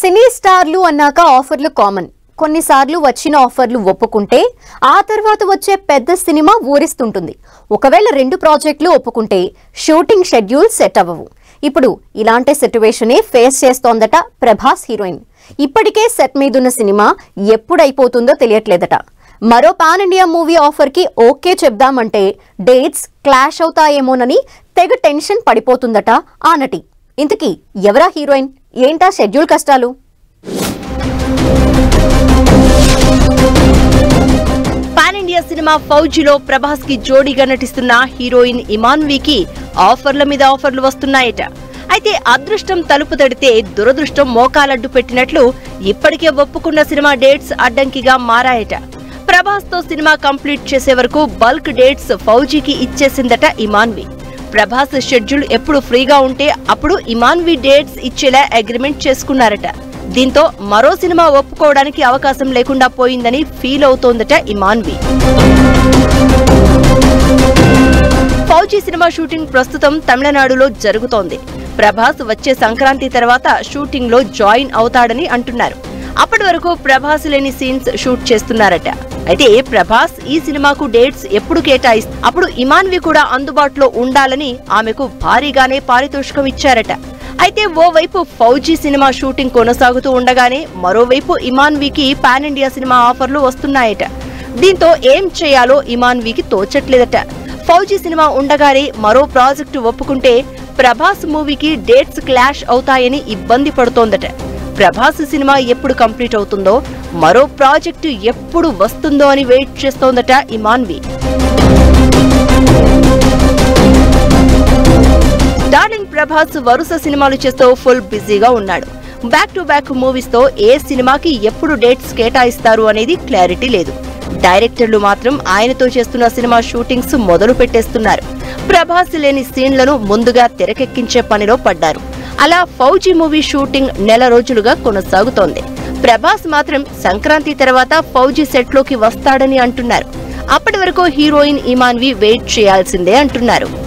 సినీ స్టార్లు అన్నాక ఆఫర్లు కామన్. కొన్నిసార్లు వచ్చిన ఆఫర్లు ఒప్పుకుంటే ఆ తర్వాత వచ్చే పెద్ద సినిమా ఊరిస్తుంటుంది. ఒకవేళ రెండు ప్రాజెక్టులు ఒప్పుకుంటే షూటింగ్ షెడ్యూల్ సెట్ అవ్వవు. ఇప్పుడు ఇలాంటి సిట్యుయేషనే ఫేస్ చేస్తోందట ప్రభాస్ హీరోయిన్. ఇప్పటికే సెట్ మీదున్న సినిమా ఎప్పుడైపోతుందో తెలియట్లేదట. మరో పాన్ ఇండియా మూవీ ఆఫర్ కి ఓకే చెప్దామంటే డేట్స్ క్లాష్ అవుతాయేమోనని తెగ టెన్షన్ పడిపోతుందట ఆ నటి. ఇంతకీ ఎవరా హీరోయిన్, ఏంటా షెడ్యూల్ కష్టాలు? పాన్ ఇండియా సినిమా ఫౌజీలో ప్రభాస్ కి జోడీగా నటిస్తున్న హీరోయిన్ ఇమాన్వీకి ఆఫర్ల మీద ఆఫర్లు వస్తున్నాయట. అయితే అదృష్టం తలుపు తడితే దురదృష్టం మోకాలడ్డు పెట్టినట్లు ఇప్పటికే ఒప్పుకున్న సినిమా డేట్స్ అడ్డంకిగా మారాయట. ప్రభాస్ తో సినిమా కంప్లీట్ చేసే వరకు బల్క్ డేట్స్ ఫౌజీకి ఇచ్చేసిందట ఇమాన్వీ. ప్రభాస్ షెడ్యూల్ ఎప్పుడు ఫ్రీగా ఉంటే అప్పుడు ఇమాన్వీ డేట్స్ ఇచ్చేలా అగ్రిమెంట్ చేసుకున్నారట. దీంతో మరో సినిమా ఒప్పుకోవడానికి అవకాశం లేకుండా పోయిందని ఫీల్ అవుతోందట ఇమాన్వీ. ఫౌజీ సినిమా షూటింగ్ ప్రస్తుతం తమిళనాడులో జరుగుతోంది. ప్రభాస్ వచ్చే సంక్రాంతి తర్వాత షూటింగ్ లో జాయిన్ అవుతాడని అంటున్నారు. అప్పటి వరకు ప్రభాస్ లేని సీన్స్ షూట్ చేస్తున్నారట. అయితే ప్రభాస్ ఈ సినిమాకు డేట్స్ ఎప్పుడు కేటాయిస్తే అప్పుడు ఇమాన్వీ కూడా అందుబాటులో ఉండాలని ఆమెకు భారీగానే పారితోషికం ఇచ్చారట. అయితే ఓవైపు ఫౌజీ సినిమా షూటింగ్ కొనసాగుతూ ఉండగానే మరోవైపు ఇమాన్వీకి పాన్ ఇండియా సినిమా ఆఫర్లు వస్తున్నాయట. దీంతో ఏం చేయాలో ఇమాన్వీకి తోచట్లేదట. ఫౌజీ సినిమా ఉండగానే మరో ప్రాజెక్టు ఒప్పుకుంటే ప్రభాస్ మూవీకి డేట్స్ క్లాష్ అవుతాయని ఇబ్బంది పడుతోందట. ప్రభాస్ సినిమా ఎప్పుడు కంప్లీట్ అవుతుందో, మరో ప్రాజెక్టు ఎప్పుడు వస్తుందో అని వెయిట్ చేస్తోందట ఇమాన్వీ. డార్లింగ్ ప్రభాస్ వరుస సినిమాలు చేస్తూ ఫుల్ బిజీగా ఉన్నాడు. బ్యాక్ టు బ్యాక్ మూవీస్ తో ఏ సినిమాకి ఎప్పుడు డేట్స్ కేటాయిస్తారు అనేది క్లారిటీ లేదు. డైరెక్టర్లు మాత్రం ఆయనతో చేస్తున్న సినిమా షూటింగ్స్ మొదలు పెట్టేస్తున్నారు. ప్రభాస్ లేని సీన్లను ముందుగా తెరకెక్కించే పనిలో పడ్డారు. అలా ఫౌజీ మూవీ షూటింగ్ నెల రోజులుగా కొనసాగుతోంది. ప్రభాస్ మాత్రం సంక్రాంతి తర్వాత ఫౌజీ సెట్ లోకి వస్తాడని అంటున్నారు. అప్పటి వరకు హీరోయిన్ ఇమాన్వీ వెయిట్ చేయాల్సిందే అంటున్నారు.